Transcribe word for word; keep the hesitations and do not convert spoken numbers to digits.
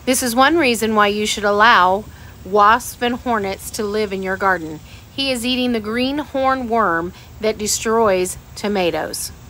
This is one reason why you should allow wasps and hornets to live in your garden. He is eating the green horn worm that destroys tomatoes.